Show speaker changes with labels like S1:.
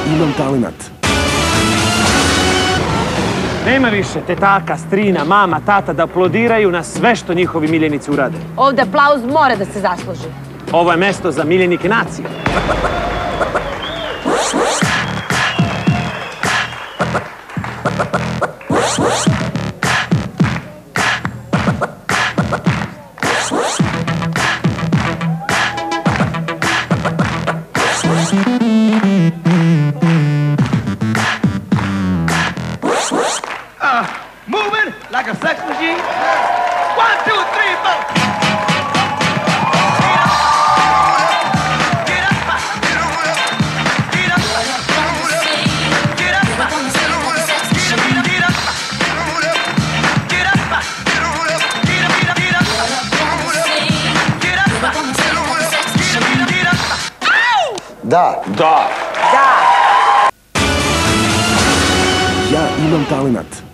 S1: imam talenat.
S2: Nema više tetaka, strina, mama, tata da aplaudiraju na sve što njihovi miljenici urade.
S3: Ovde aplauz mora da se zasluži.
S2: Ovo je mesto za miljenike nacije.
S4: Moving like a sex machine. 1, 2, 3, 4.
S1: Da.
S4: Da.
S1: Ja imam talenat.